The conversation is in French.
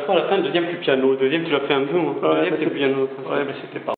crois, à la fin, le deuxième, plus piano. Le deuxième, tu l'as fait un peu, moi. Le deuxième, c'est piano. Ouais, mais c'était pas